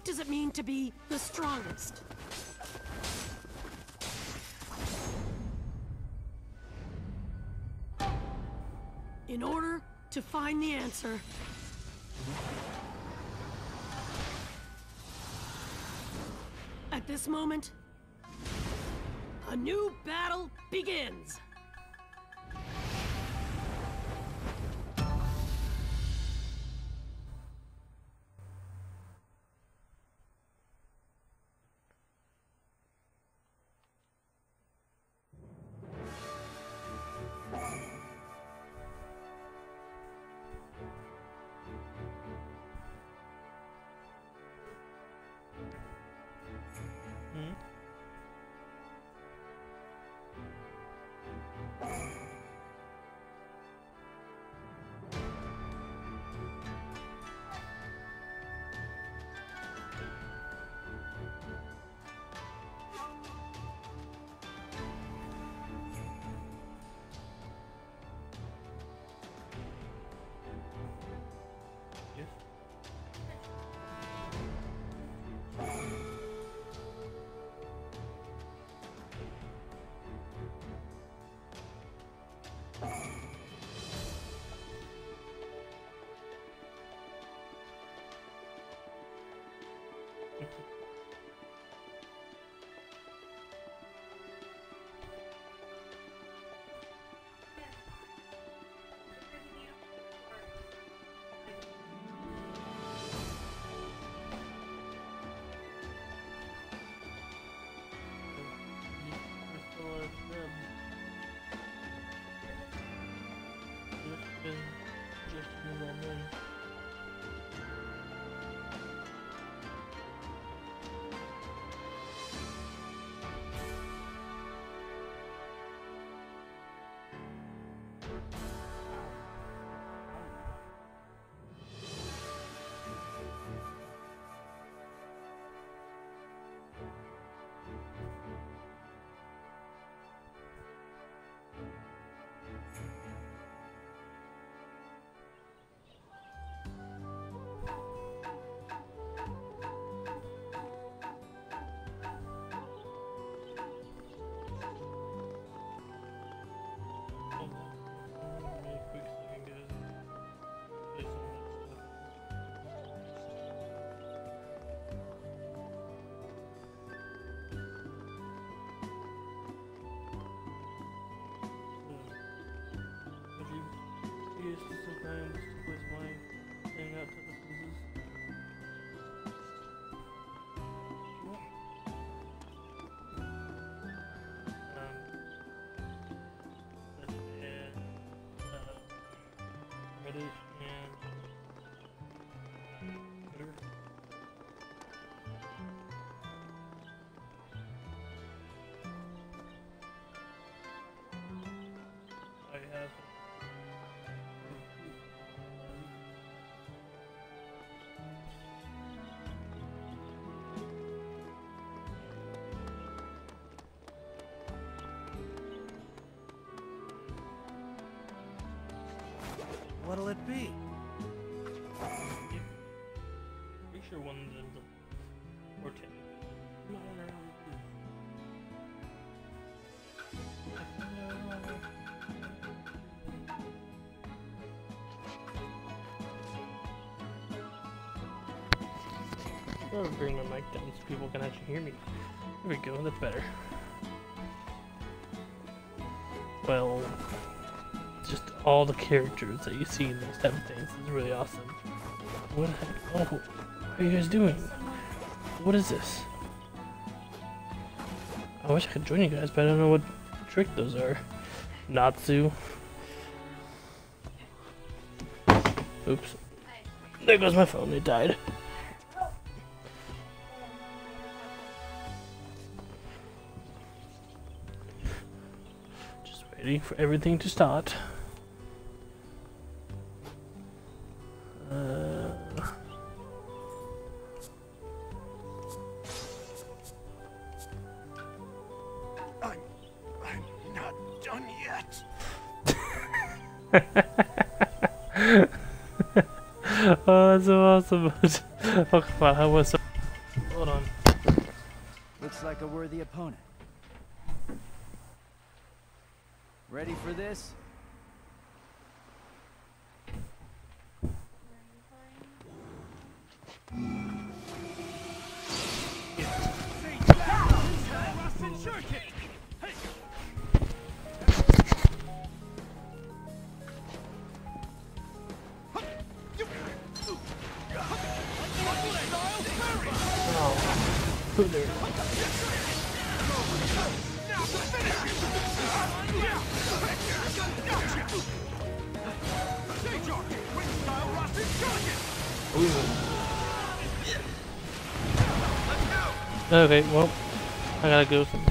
does it mean to be the strongest? In order to find the answer, at this moment, a new battle begins. What'll it be? Pretty sure one of them or 10. I'm gonna bring my mic down so people can actually hear me. There we go, that's better. Well, just all the characters that you see in those type of things is really awesome. What the heck? Oh, what are you guys doing? What is this? I wish I could join you guys, but I don't know what trick those are. Natsu. Oops. There goes my phone, it died. Just waiting for everything to start. I'm not done yet. Oh, that's so awesome. Oh, come on, how was so for the opponent. Ready for this? Who there? Okay, well, I gotta go somewhere.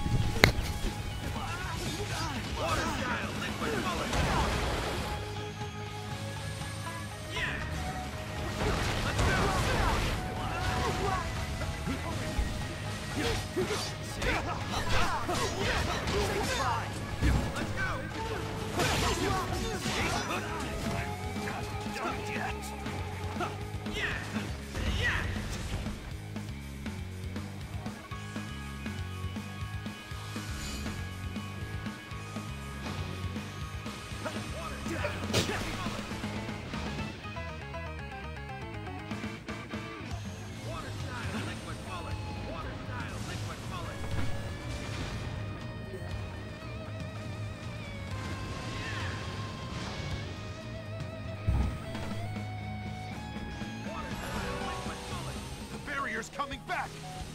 Coming back!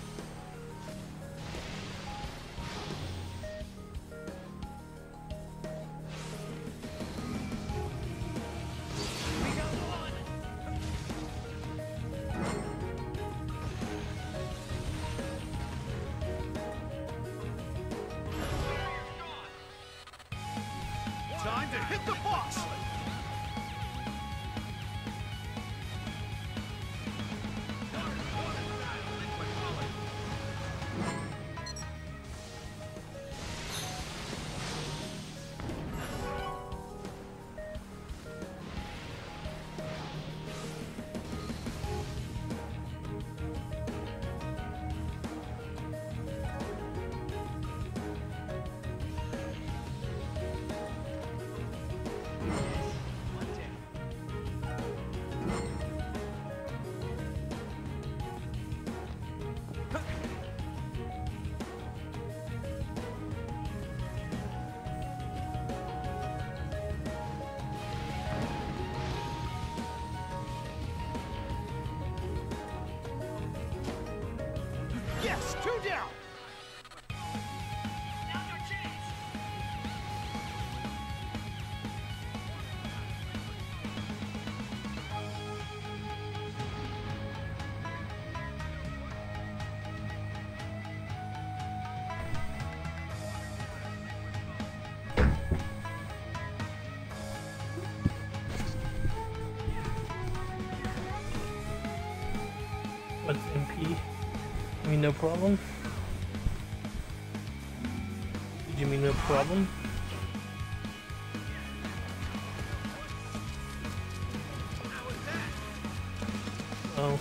Time to hit the boss! Yes, 2 down! Now's our chance! What's MP? You mean no problem? Did you mean no problem? Oh.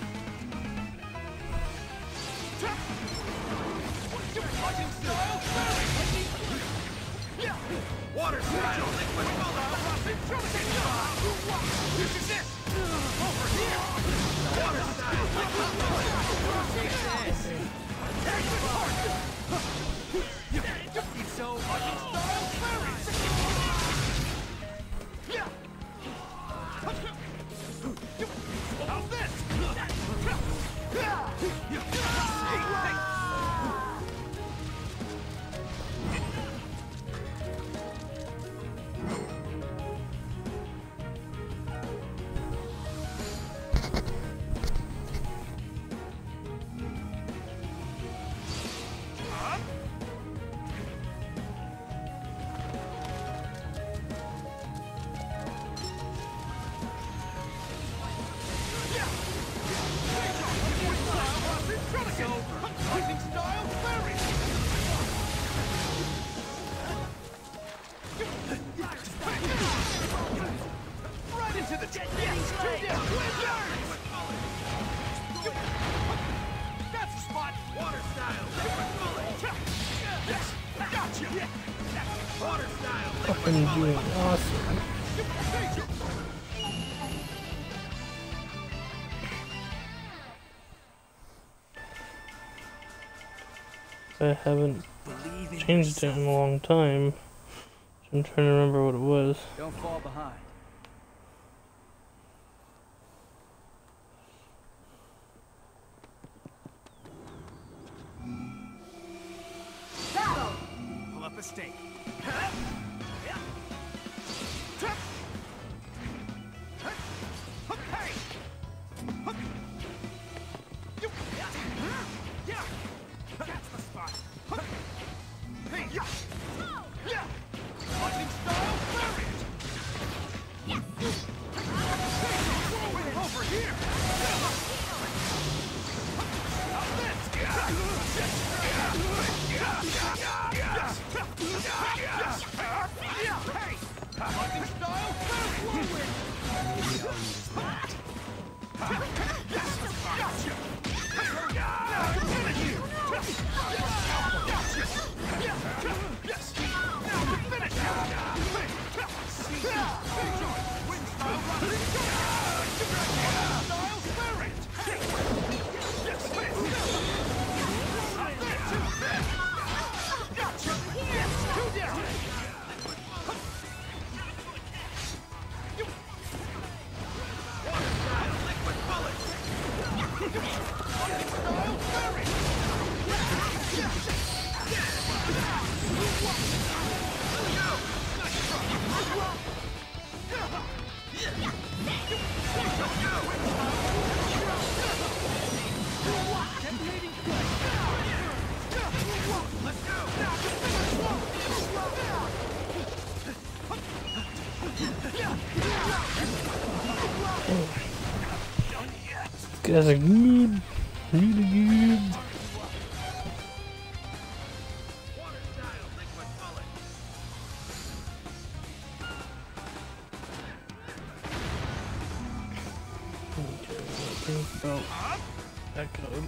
Water style, liquid This is it! Over here! Water style, so lightning style berries! How's this? Lightning style berries! Right into the jet! Yes! 2 down! That's the spot! Water style! Fucking doing awesome. I haven't changed it in a long time. So I'm trying to remember what it was. Don't fall behind. Pull up a stake. That's the spot. Hey, yeah. Lightning style variant. Over here. Lightning style variant. Gotcha. These guys are good. Really good. Oh, that code.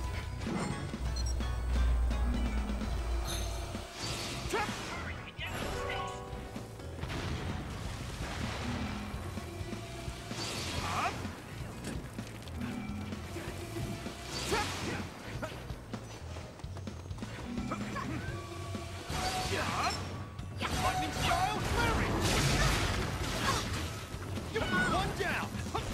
Lightning style flurry. One down.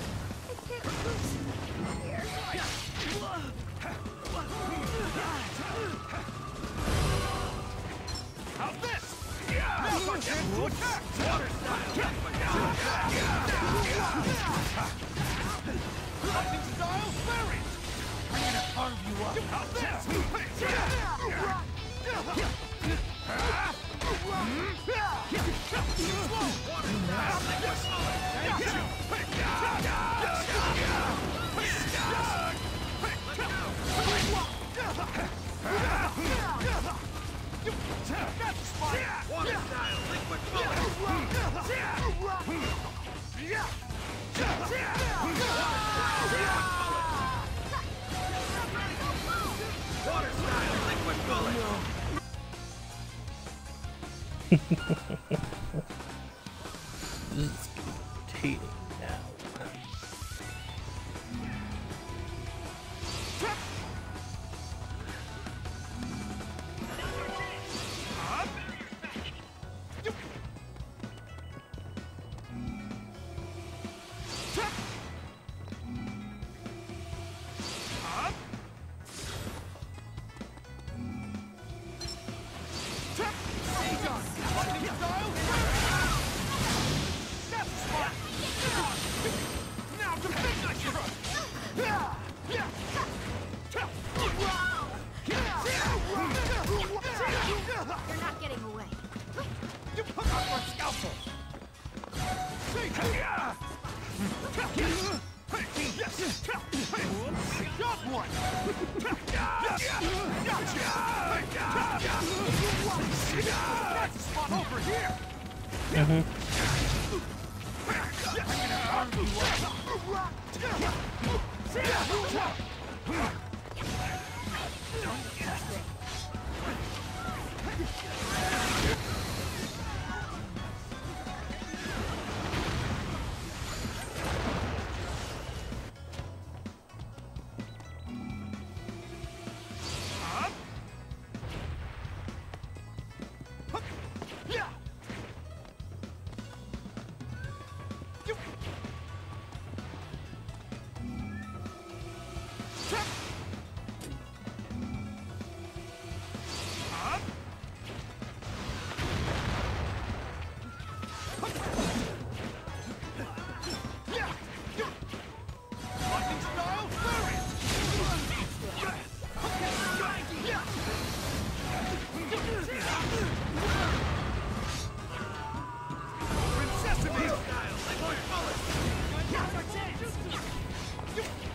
How's this? Now for chance to attack. Water style. Lightning style flurry. I'm gonna carve you up. How's this? Water style liquid bullet. This is irritating now.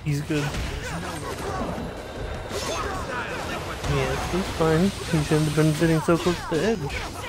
He's good. Yeah, he's fine. He shouldn't have been sitting so close to the edge.